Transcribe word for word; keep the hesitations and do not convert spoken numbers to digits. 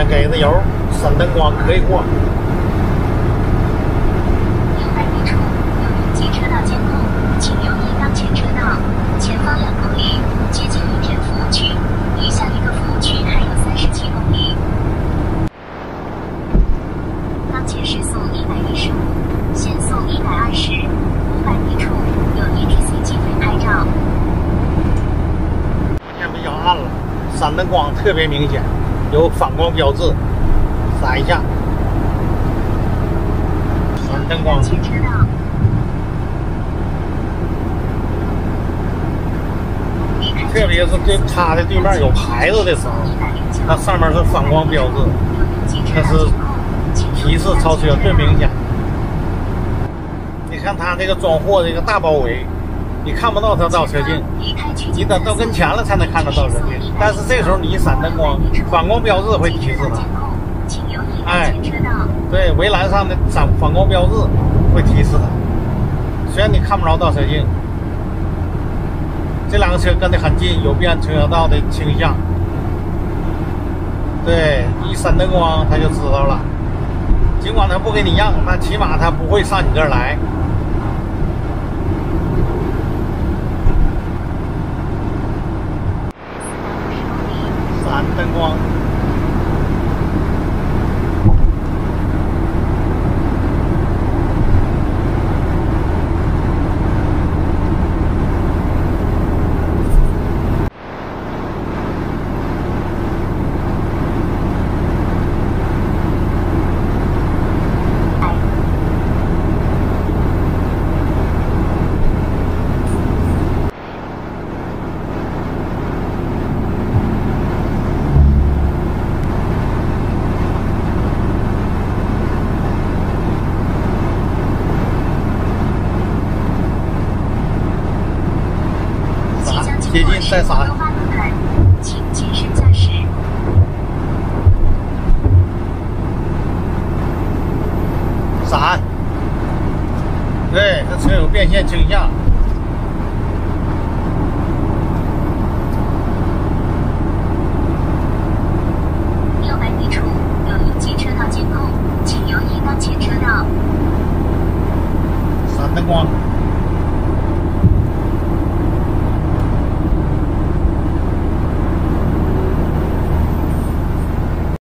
给的油，闪灯光可以过。 一百米处有拥挤车道监控，请留意当前车道前方两公里接近一片服务区，离下一个服务区还有三十七公里。当前时速一百一十五，限速一百二十。五百米处有 E T C 机队拍照。 天比较暗了，闪灯光特别明显，有反光标志，闪一下。闪灯光。 前车道。 特别是对它的对面有牌子的时候，那上面是反光标志，那是提示超车最明显。你看它这个装货这个大包围，你看不到它倒车镜，你等到跟前了才能看到倒车镜。但是这时候你一闪灯光，反光标志会提示它。哎，对，围栏上的闪反光标志会提示它。虽然你看不着倒车镜，这两个车跟得很近，有变车道的倾向。对，一闪灯光它就知道了。尽管它不给你让，但起码它不会上你这儿来。闪灯光。接近再闪， 请谨慎驾驶。 闪，对，这车有变线倾向。